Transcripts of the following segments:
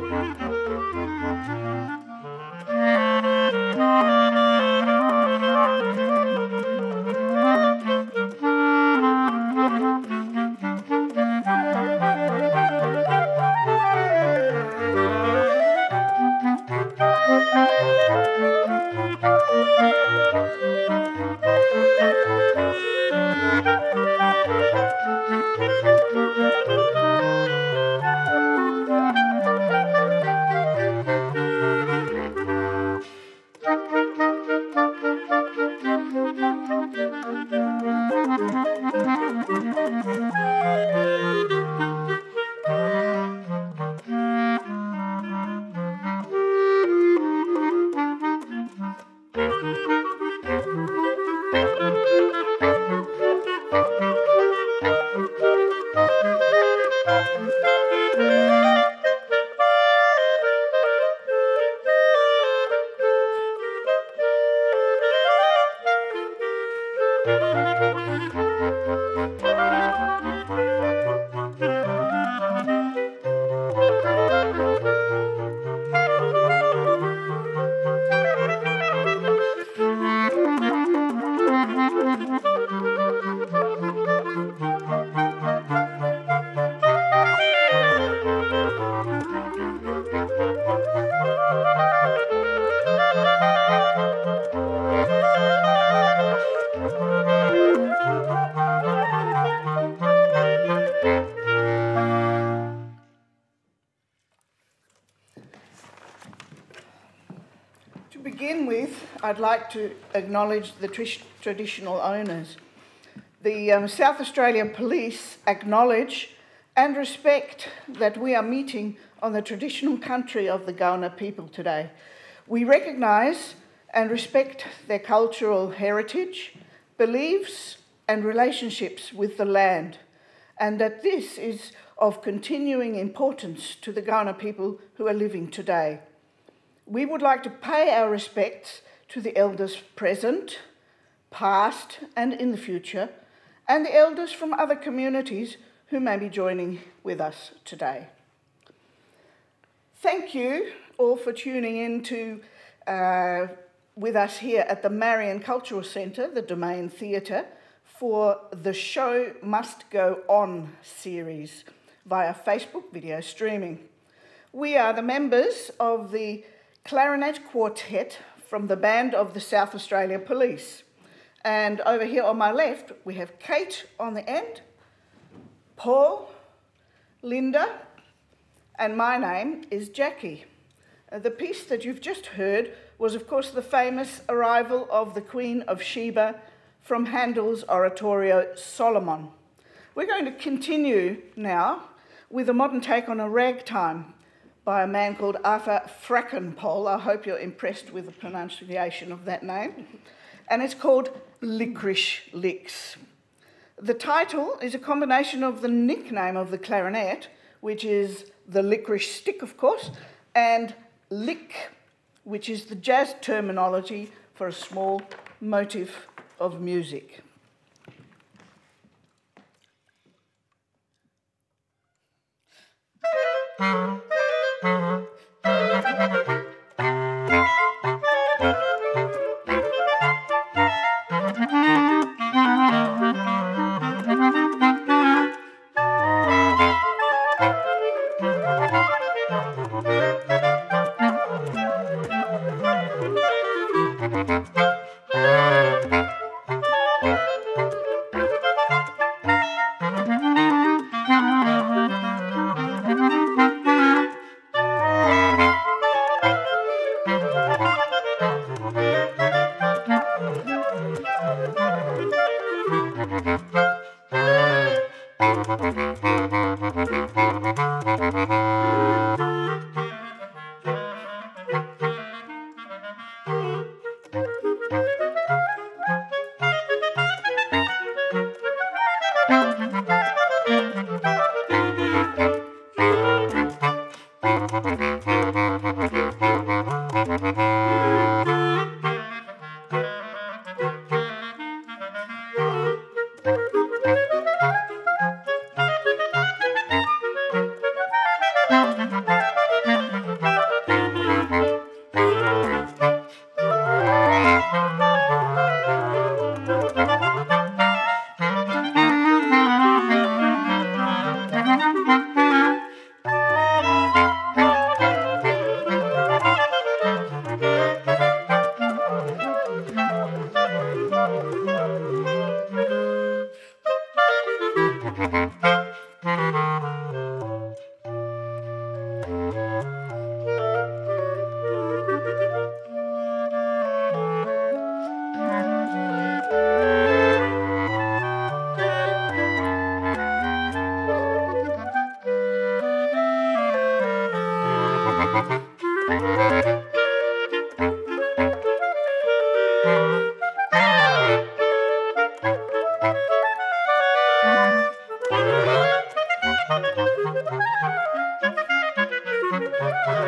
I'd like to acknowledge the traditional owners. The South Australia Police acknowledge and respect that we are meeting on the traditional country of the Kaurna people today. We recognise and respect their cultural heritage, beliefs and relationships with the land, and that this is of continuing importance to the Kaurna people who are living today. We would like to pay our respects to the elders present, past and in the future, and the elders from other communities who may be joining with us today. Thank you all for tuning in with us here at the Marion Cultural Centre, the Domain Theatre, for the Show Must Go On series via Facebook video streaming. We are the members of the Clarinet Quartet from the band of the South Australia Police. And over here on my left, we have Kate on the end, Paul, Linda, and my name is Jackie. The piece that you've just heard was, of course, the famous arrival of the Queen of Sheba from Handel's oratorio Solomon. We're going to continue now with a modern take on a ragtime by a man called Arthur Frackenpole. I hope you're impressed with the pronunciation of that name. And it's called Licorice Licks. The title is a combination of the nickname of the clarinet, which is the licorice stick, of course, and lick, which is the jazz terminology for a small motif of music.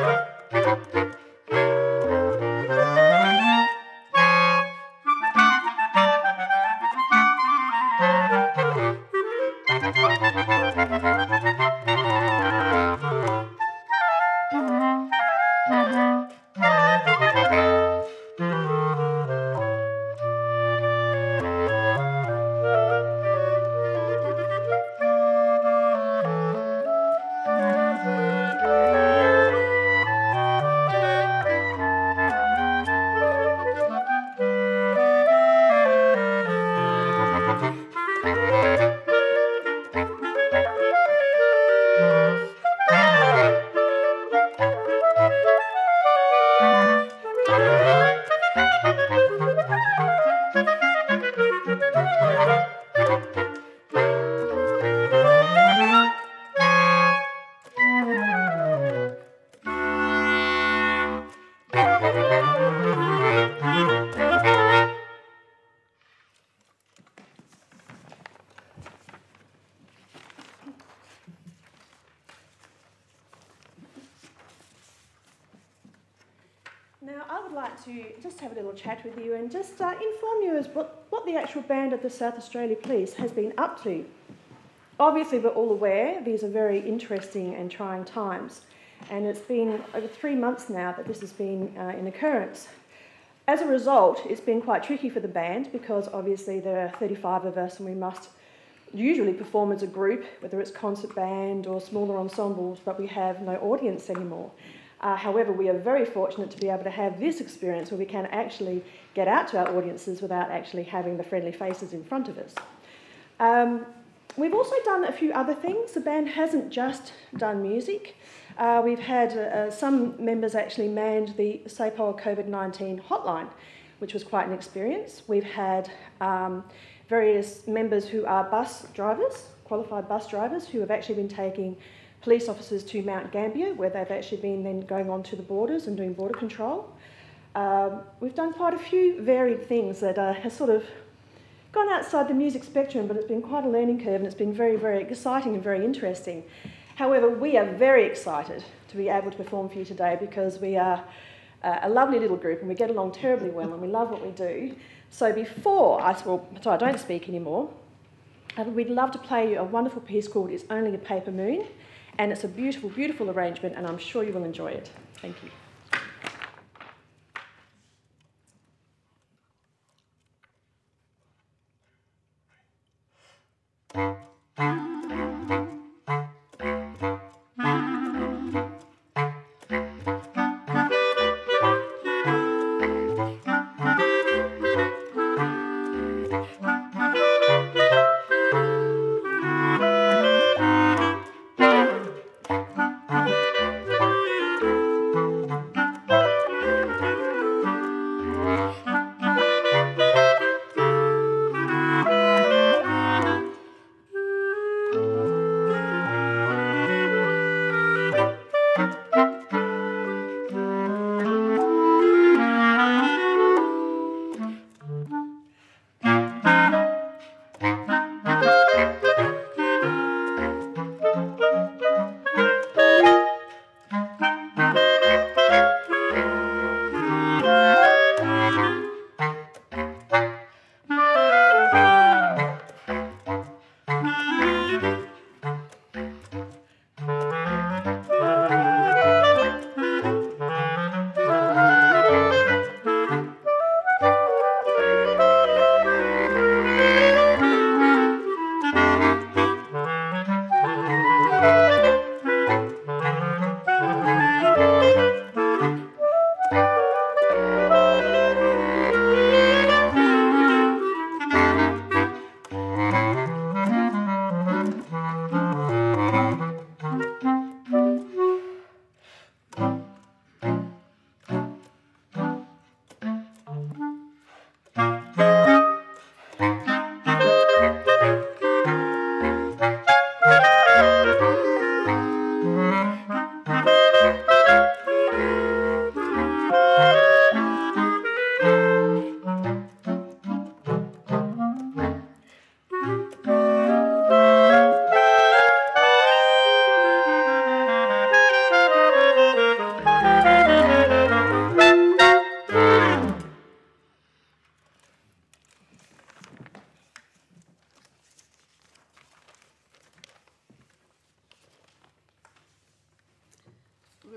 Now, I would like to just have a little chat with you and just inform you as what the actual band of the South Australia Police has been up to. Obviously, we're all aware these are very interesting and trying times, and it's been over 3 months now that this has been in occurrence. As a result, it's been quite tricky for the band because obviously there are 35 of us and we must usually perform as a group, whether it's concert band or smaller ensembles, but we have no audience anymore. However, we are very fortunate to be able to have this experience where we can actually get out to our audiences without actually having the friendly faces in front of us. We've also done a few other things. The band hasn't just done music. We've had some members actually manned the SAPOL COVID-19 hotline, which was quite an experience. We've had various members who are bus drivers, qualified bus drivers, who have actually been taking police officers to Mount Gambier, where they've actually been then going on to the borders and doing border control. We've done quite a few varied things that have sort of gone outside the music spectrum, but it's been quite a learning curve and it's been very, very exciting and very interesting. However, we are very excited to be able to perform for you today because we are a lovely little group and we get along terribly well and we love what we do. So I don't speak anymore, we'd love to play you a wonderful piece called It's Only a Paper Moon, and it's a beautiful, beautiful arrangement and I'm sure you will enjoy it. Thank you.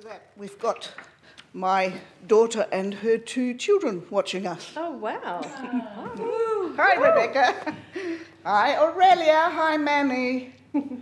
that, we've got my daughter and her 2 children watching us. Oh, wow. Hi, Rebecca. Hi, Aurelia. Hi, Manny.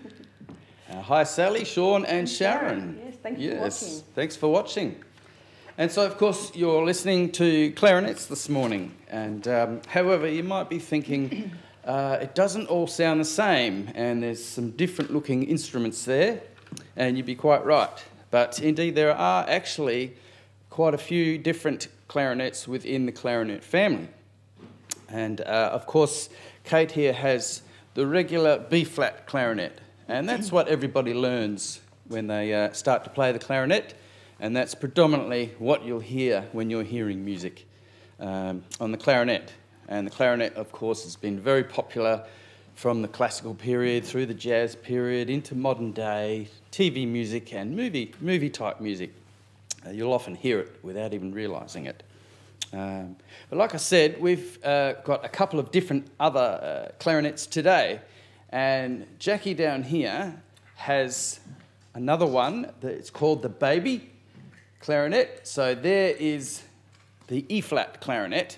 Hi, Sally, Sean and Sharon. Yes, thank you for watching. Thanks for watching. And so, of course, you're listening to clarinets this morning. And however, you might be thinking, it doesn't all sound the same, and there's some different looking instruments there, and you'd be quite right. But indeed, there are actually quite a few different clarinets within the clarinet family. And of course, Kate here has the regular B-flat clarinet, and that's what everybody learns when they start to play the clarinet, and that's predominantly what you'll hear when you're hearing music on the clarinet. And the clarinet, of course, has been very popular from the classical period through the jazz period into modern day TV music and movie type music. You'll often hear it without even realising it. But like I said, we've got a couple of different other clarinets today, and Jackie down here has another one that's called the baby clarinet. So there is the E-flat clarinet,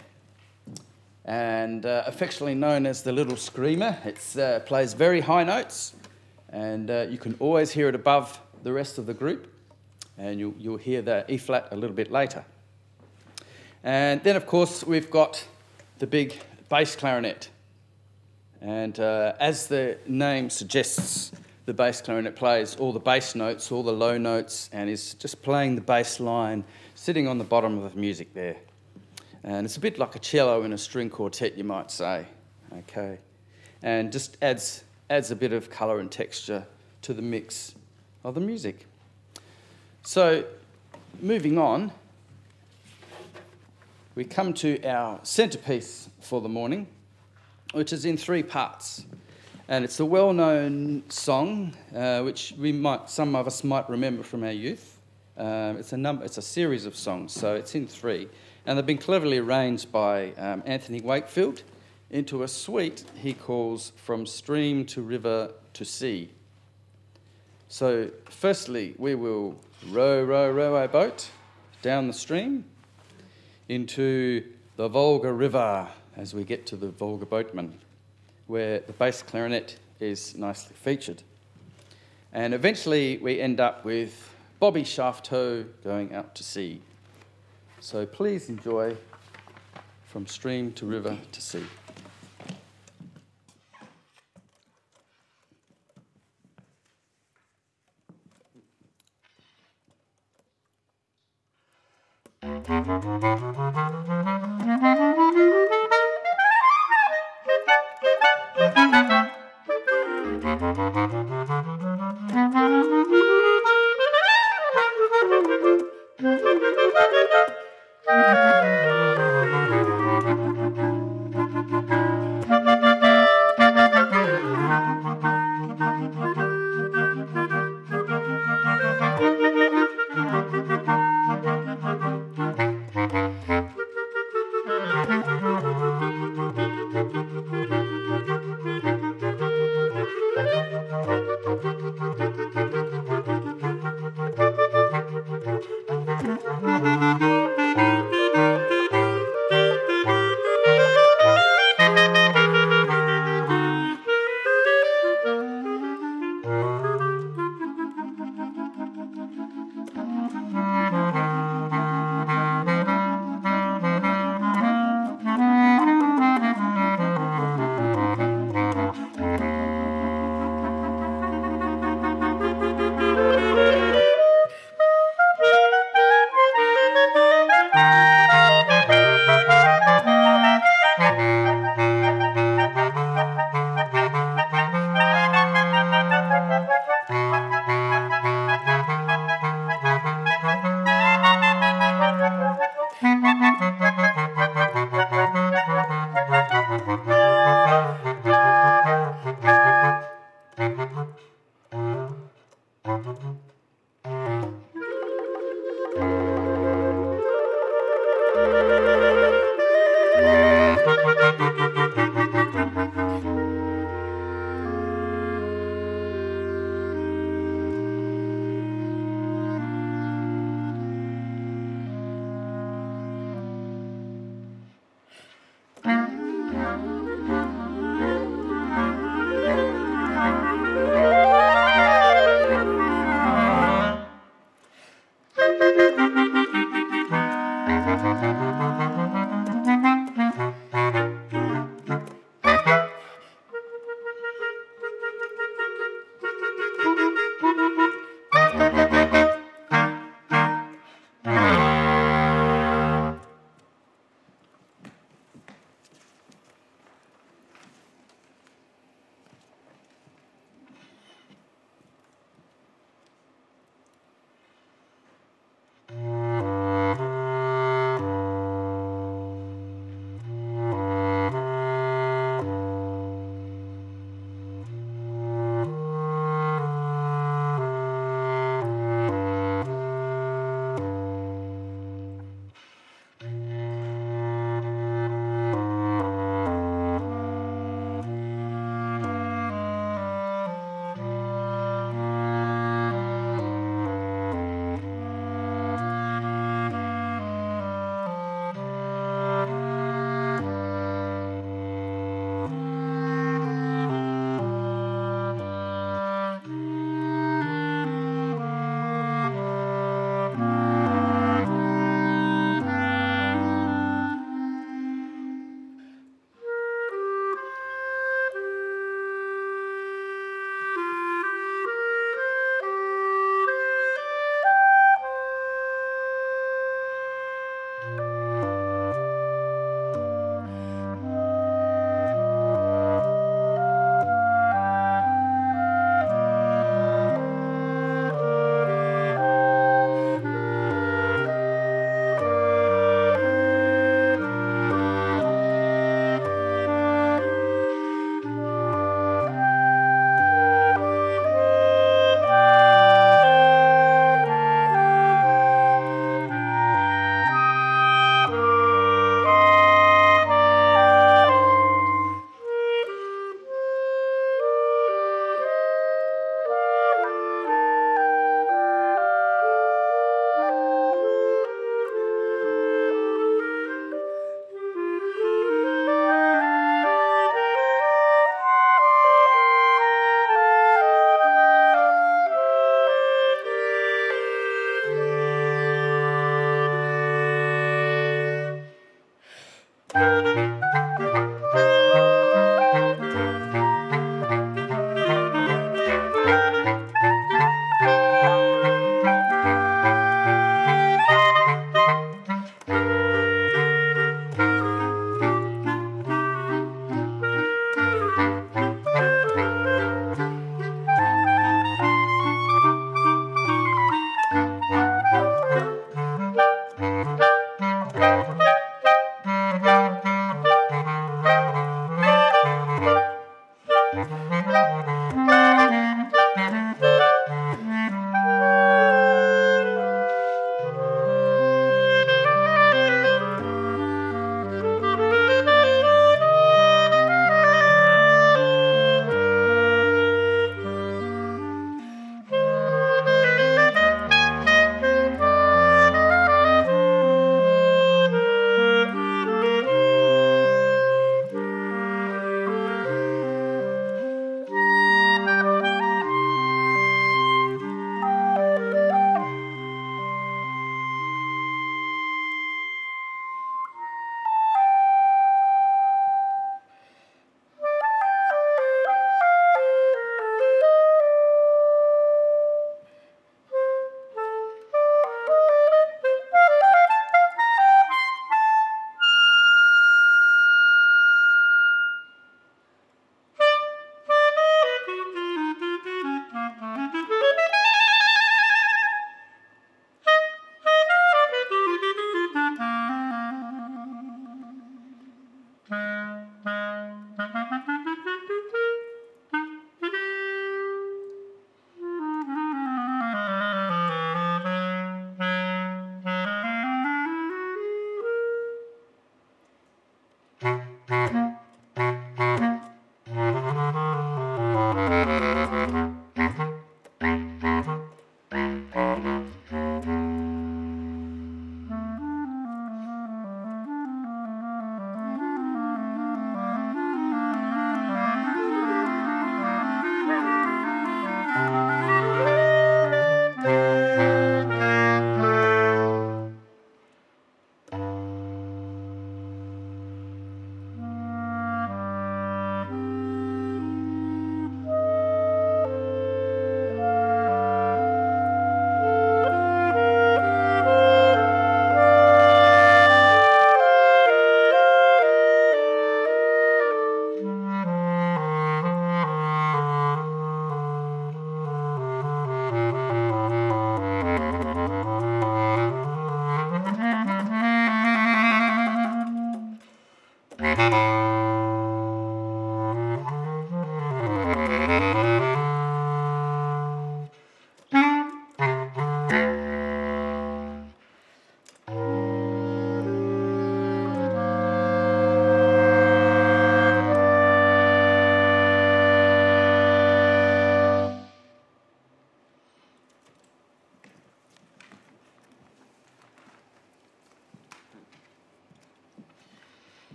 and affectionately known as the little screamer. It plays very high notes, and you can always hear it above the rest of the group, and you'll hear the E-flat a little bit later. And then, of course, we've got the big bass clarinet. And as the name suggests, the bass clarinet plays all the bass notes, all the low notes, and is just playing the bass line, sitting on the bottom of the music there. And it's a bit like a cello in a string quartet, you might say. Okay, and just adds a bit of colour and texture to the mix of the music. So, moving on, we come to our centrepiece for the morning, which is in 3 parts. And it's a well-known song, which some of us might remember from our youth. It's a series of songs, so it's in 3. And they've been cleverly arranged by Anthony Wakefield into a suite he calls From Stream to River to Sea. So, firstly, we will row, row, row our boat down the stream into the Volga River as we get to the Volga Boatman, where the bass clarinet is nicely featured. And eventually we end up with Bobby Shafto going out to sea. So please enjoy From Stream to River to Sea.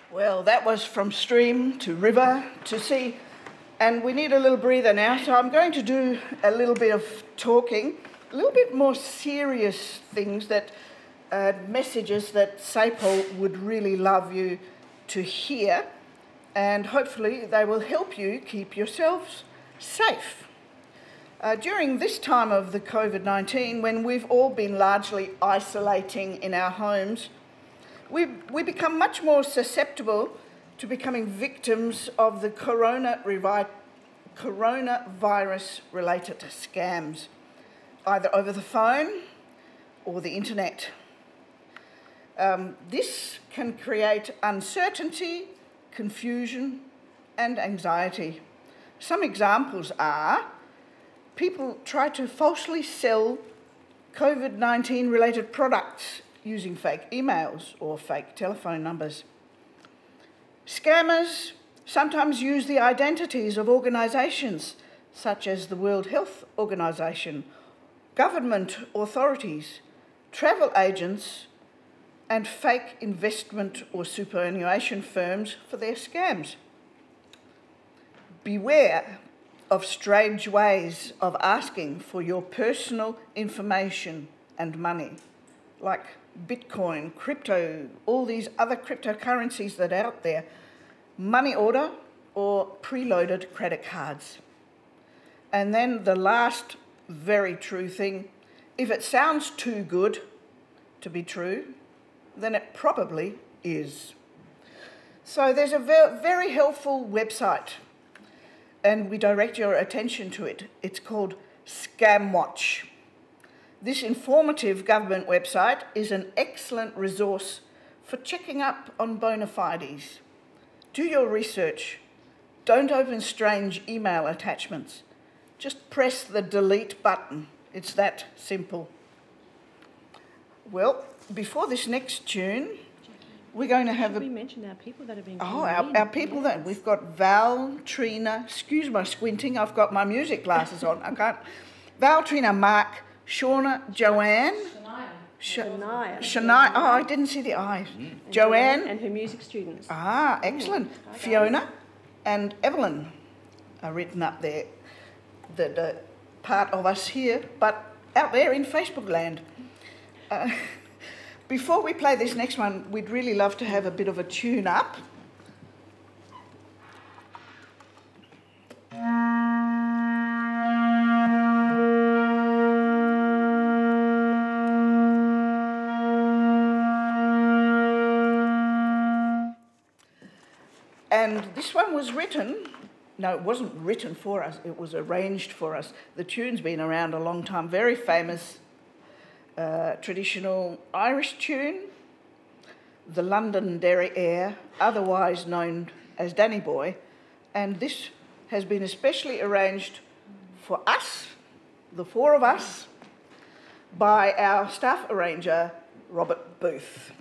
Well, that was from stream to river to sea, and we need a little breather now, so I'm going to do a little bit of talking, a little bit more serious things that, messages that SAPOL would really love you to hear, and hopefully they will help you keep yourselves safe. During this time of the COVID-19, when we've all been largely isolating in our homes, we become much more susceptible to becoming victims of the coronavirus-related scams, either over the phone or the internet. This can create uncertainty, confusion, and anxiety. Some examples are people try to falsely sell COVID-19 related products using fake emails or fake telephone numbers. Scammers sometimes use the identities of organisations such as the World Health Organization, government authorities, travel agents, and fake investment or superannuation firms for their scams. Beware of strange ways of asking for your personal information and money, like Bitcoin, crypto, all these other cryptocurrencies that are out there, money order or preloaded credit cards. And then the last very true thing, if it sounds too good to be true, then it probably is. So there's a very helpful website, and we direct your attention to it. It's called ScamWatch. This informative government website is an excellent resource for checking up on bona fides. Do your research. Don't open strange email attachments. Just press the delete button. It's that simple. Well, before this next tune, we're going to have we mention our people that have been our people that we've got Val, Trina, excuse my squinting, I've got my music glasses on, I can't. Val, Trina, Mark, Shauna, Joanne. Shania. Oh, I didn't see the eyes. Joanne. And her music students. Ah, excellent. Fiona and Evelyn are written up there. The part of us here, but out there in Facebook land. Before we play this next one, we'd really love to have a bit of a tune up. And this one was written, no, it wasn't written for us, it was arranged for us. The tune's been around a long time, very famous traditional Irish tune, the Londonderry Air, otherwise known as Danny Boy, and this has been especially arranged for us, the four of us, by our staff arranger, Robert Booth.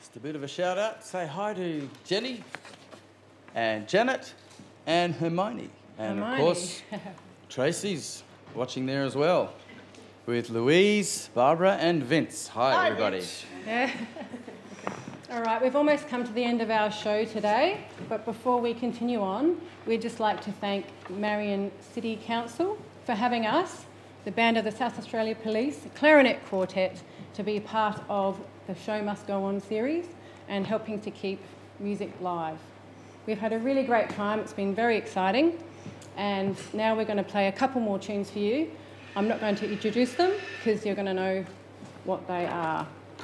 Just a bit of a shout out. Say hi to Jenny and Janet and Hermione. And of course, Tracy's watching there as well with Louise, Barbara and Vince. Hi everybody. Vince. Yeah. All right, we've almost come to the end of our show today, but before we continue on, we'd just like to thank Marion City Council for having us, the band of the South Australia Police Clarinet Quartet, to be part of the Show Must Go On series and helping to keep music live. We've had a really great time, it's been very exciting, and now we're going to play a couple more tunes for you. I'm not going to introduce them because you're going to know what they are.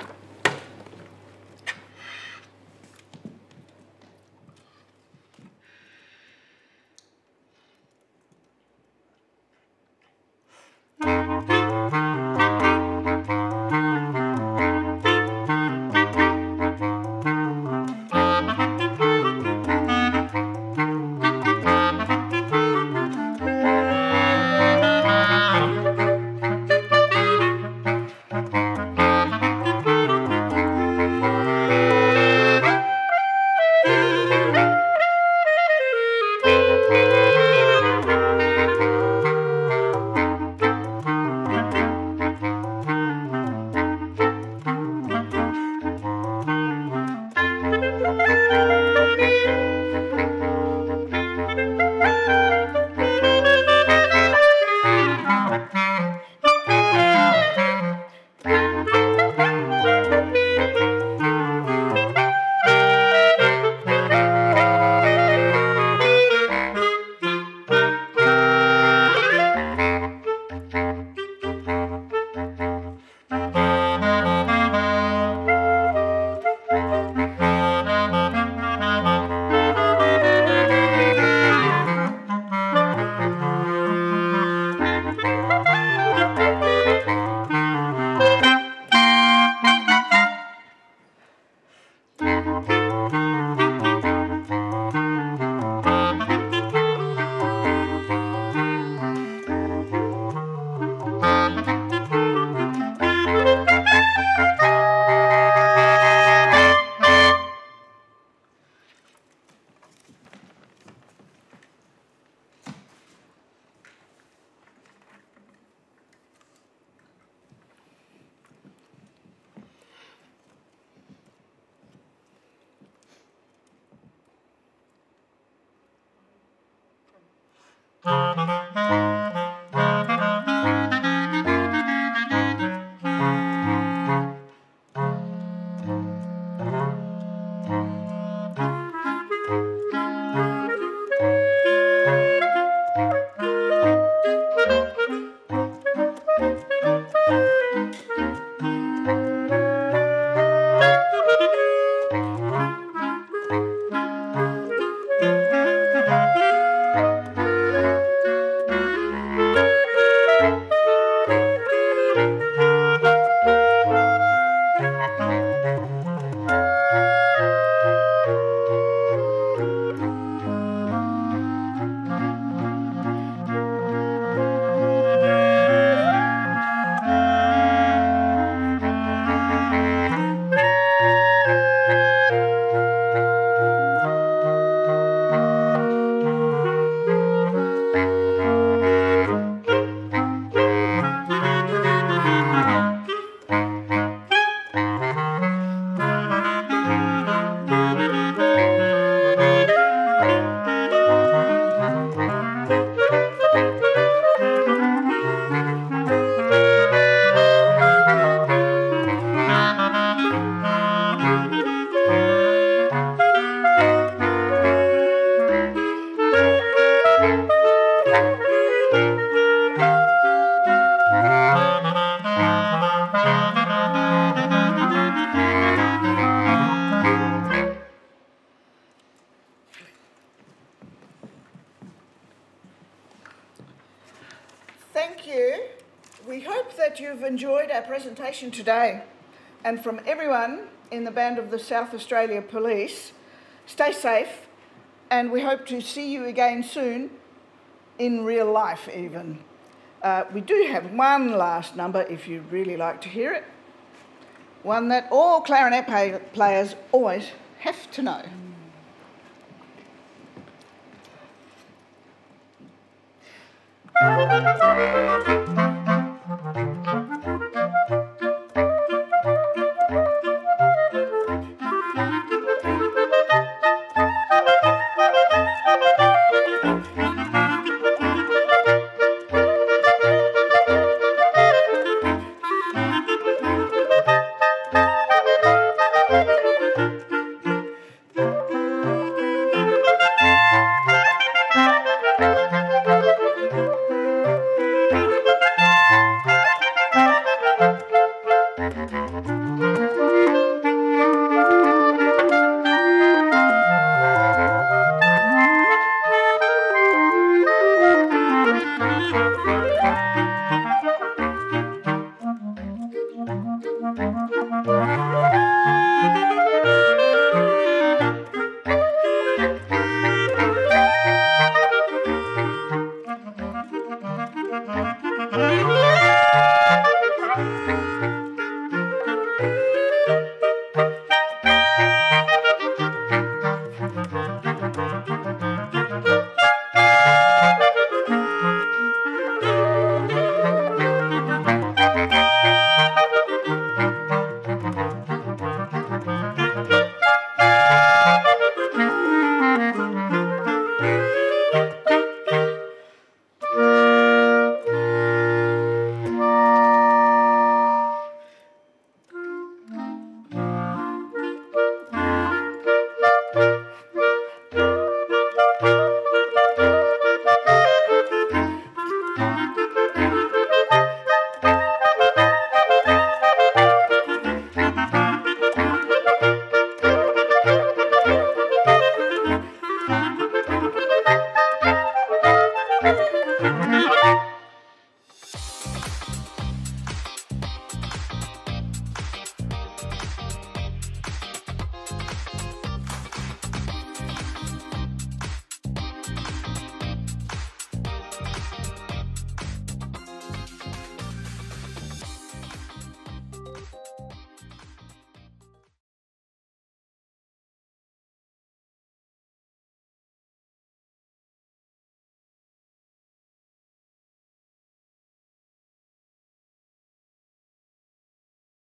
Thank you. We hope that you've enjoyed our presentation today. And from everyone in the band of the South Australia Police, stay safe, and we hope to see you again soon, in real life even. We do have one last number if you'd really like to hear it. one that all clarinet players always have to know.